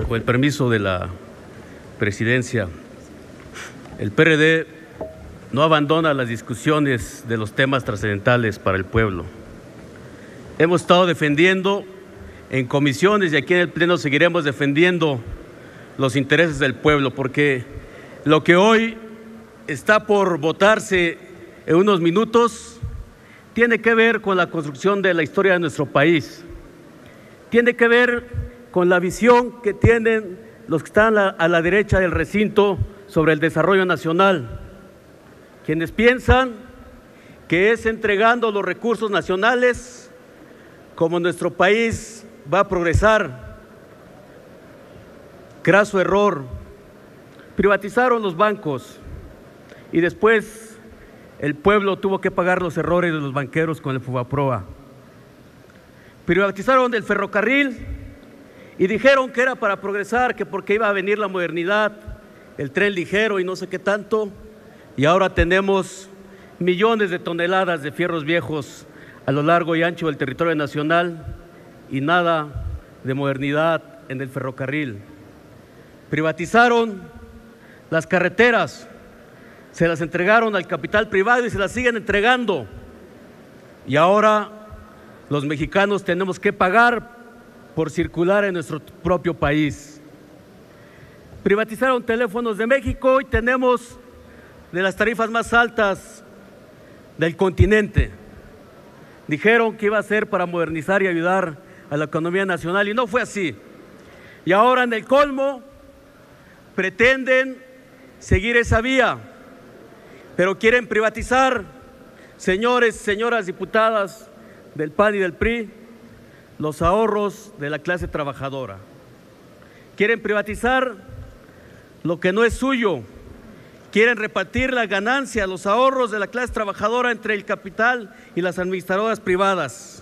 Con el permiso de la presidencia, el PRD no abandona las discusiones de los temas trascendentales para el pueblo. Hemos estado defendiendo en comisiones y aquí en el Pleno seguiremos defendiendo los intereses del pueblo, porque lo que hoy está por votarse en unos minutos tiene que ver con la construcción de la historia de nuestro país, tiene que ver con la visión que tienen los que están a la derecha del recinto sobre el desarrollo nacional, quienes piensan que es entregando los recursos nacionales como nuestro país va a progresar. Craso error. Privatizaron los bancos y después el pueblo tuvo que pagar los errores de los banqueros con el Fubaproa. Privatizaron el ferrocarril y dijeron que era para progresar, que porque iba a venir la modernidad, el tren ligero y no sé qué tanto, y ahora tenemos millones de toneladas de fierros viejos a lo largo y ancho del territorio nacional y nada de modernidad en el ferrocarril. Privatizaron las carreteras, se las entregaron al capital privado y se las siguen entregando, y ahora los mexicanos tenemos que pagar por circular en nuestro propio país. Privatizaron Teléfonos de México y tenemos de las tarifas más altas del continente. Dijeron que iba a ser para modernizar y ayudar a la economía nacional y no fue así. Y ahora en el colmo pretenden seguir esa vía, pero quieren privatizar, señores, señoras diputadas del PAN y del PRI, los ahorros de la clase trabajadora. Quieren privatizar lo que no es suyo. Quieren repartir la ganancia, los ahorros de la clase trabajadora entre el capital y las administradoras privadas.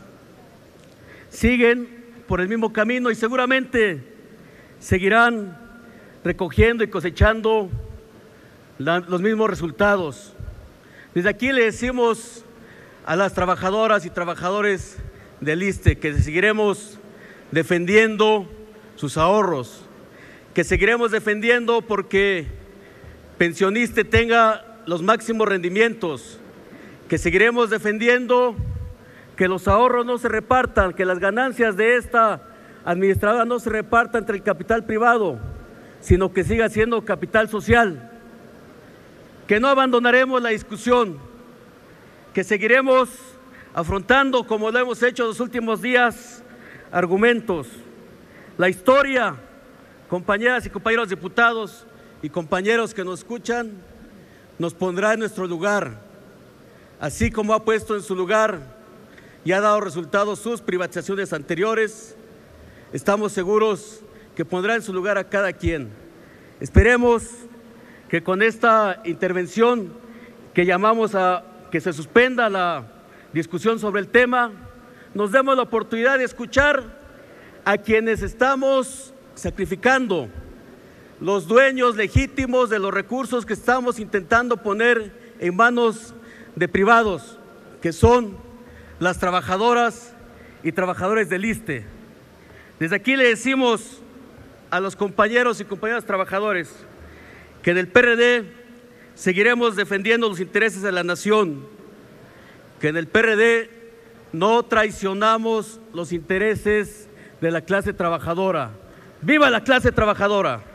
Siguen por el mismo camino y seguramente seguirán recogiendo y cosechando los mismos resultados. Desde aquí le decimos a las trabajadoras y trabajadores del ISSSTE que seguiremos defendiendo sus ahorros, que seguiremos defendiendo porque pensionista tenga los máximos rendimientos, que seguiremos defendiendo que los ahorros no se repartan, que las ganancias de esta administradora no se repartan entre el capital privado, sino que siga siendo capital social, que no abandonaremos la discusión, que seguiremos afrontando, como lo hemos hecho los últimos días, argumentos. La historia, compañeras y compañeros diputados y compañeros que nos escuchan, nos pondrá en nuestro lugar, así como ha puesto en su lugar y ha dado resultados sus privatizaciones anteriores. Estamos seguros que pondrá en su lugar a cada quien. Esperemos que con esta intervención que llamamos a que se suspenda la discusión sobre el tema, nos demos la oportunidad de escuchar a quienes estamos sacrificando, los dueños legítimos de los recursos que estamos intentando poner en manos de privados, que son las trabajadoras y trabajadores del ISSSTE. Desde aquí le decimos a los compañeros y compañeras trabajadores que en el PRD seguiremos defendiendo los intereses de la nación, que en el PRD no traicionamos los intereses de la clase trabajadora. ¡Viva la clase trabajadora!